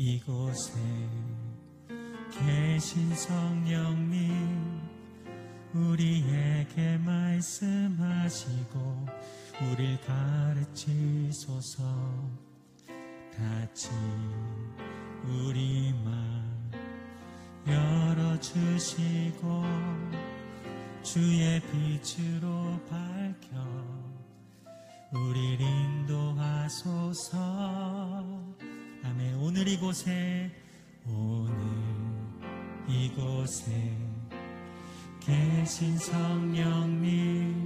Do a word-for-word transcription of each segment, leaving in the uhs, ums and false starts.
이곳에 계신 성령님, 우리에게 말씀하시고 우릴 가르치소서. 닫힌 우리 맘 열어주시고 주의 빛으로 밝혀 우릴 인도하소서. 아멘. 오늘 이곳에 오늘 이곳에 계신 성령님,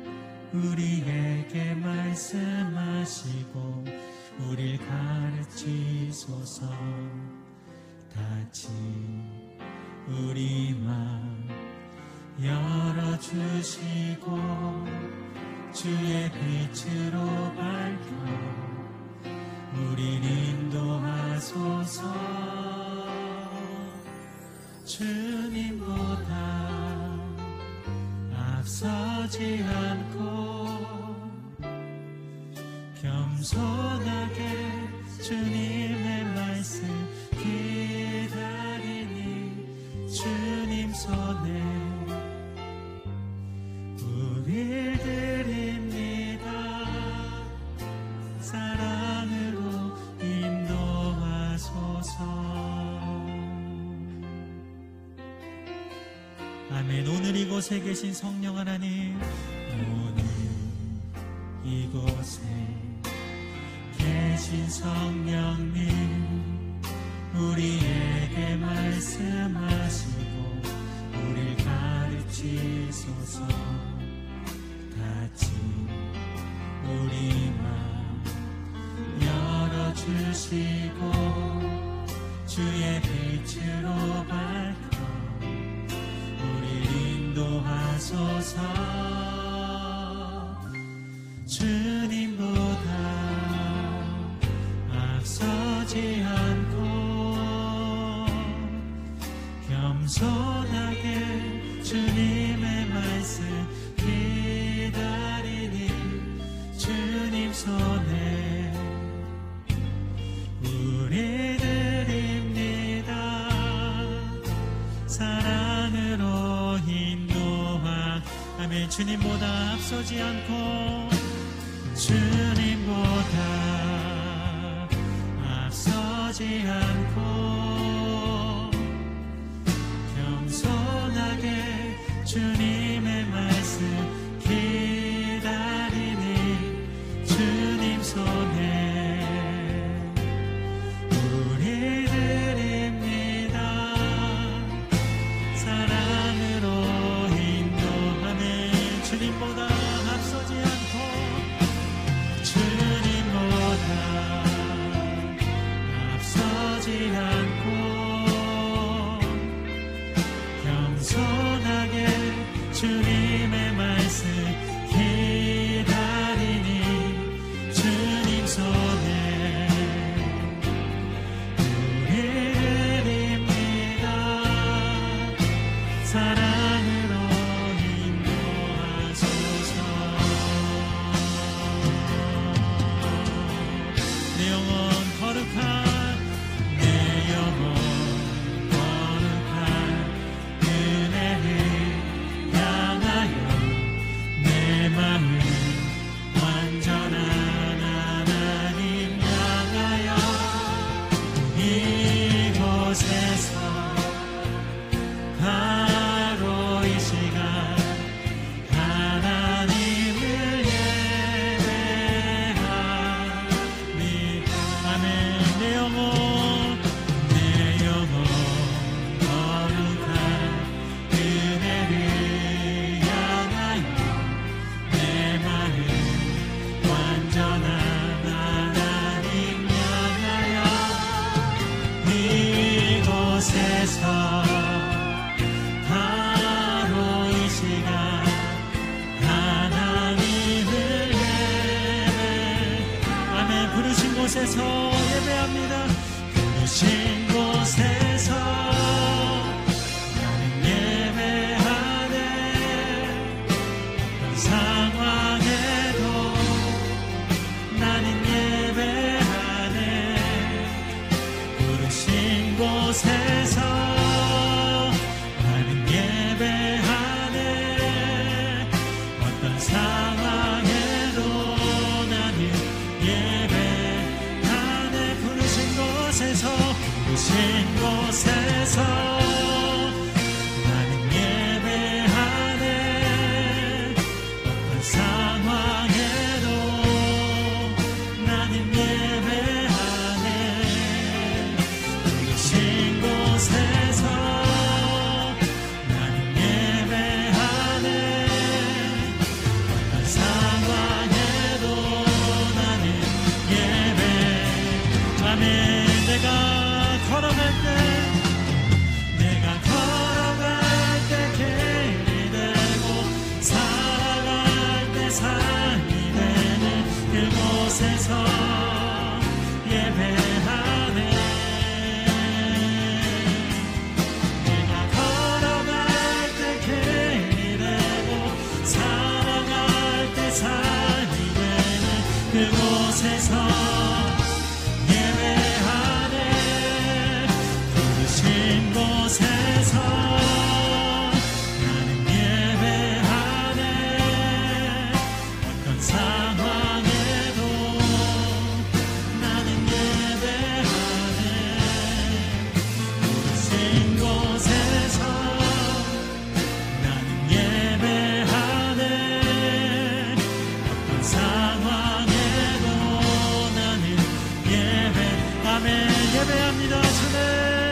우리에게 말씀하시고 우릴 가르치소서. 닫힌 우리 맘 열어주시고 주의 빛으로 밝혀 우릴 인도하소서. 주님보다 앞서지 않고 겸손하게 주님의 말씀 기다리니 주님 손에 우릴 드립니다. 사랑으로 인도하소서. 아멘. 오늘 이곳에 계신 성령 하나님, 오늘 이곳에 계신 성령님, 우리에게 말씀하시고 우릴 가르치소서. 닫힌 우리 맘 열어주시고 주의 빛으로 밝혀 인도하소서. 주님보다 앞서지 않고 겸손하게 주님의 말씀 기다리니 주님 손에 우리 드립니다. 사랑으로 인도하. 아멘. 주님보다 앞서지 않고 주님보다 앞서지 않고 겸손하게 주님의 말씀 기다리니 주님 손에 우리 드립니다. 사랑으로 인도하네. 주님보다 앞서지 않고 주님보다 앞서지 않고 겸손하게 주님의 말씀 기다리니 주님 손에 우리 드립니다. 사랑으로 인도하소서. 내 영혼 거룩한 내 영혼 거룩한 은혜를 향하여 내 마음 완전한 하나님 향하여 이곳에서 바로 이 시간 하나님을 예배합니다. 아멘. 내 영혼 내 영혼 거룩한 은혜를 향하여 내 마음 완전한 하나님 향하여 이곳에서 바로 이 시간 하나님을 예배. 아멘. 부르신 곳에서 예배합니다. 부르신 곳에서 나는 예배하네. 어떤 상황에도 나는 예배하네. 부르신 곳에서 나는 예배하네. 어떤 상황에도 나는 예배하네. 부르신 곳에서 부르신 곳에서 나는 예배하네. 어떤 상황에도 나는 예배하네. 부르신 곳에서 나는 예배하네. 어떤 상황에도 나는 예배. 아멘. 내가 걸어갈 때 내가 걸어갈 때 길이 되고 살아갈 때 삶이 되는 그곳에서 예배하네. 내가 걸어갈 때 길이 되고 살아갈 때 삶이 되는 그곳에서 예배하네. 부르신 곳에서 나는 예배하네. 어떤 상황에도 나는 예배하네. 부르신 곳에서 나는 예배하네. 어떤 상황에도 나는 예배. 아멘. 예배합니다 주님.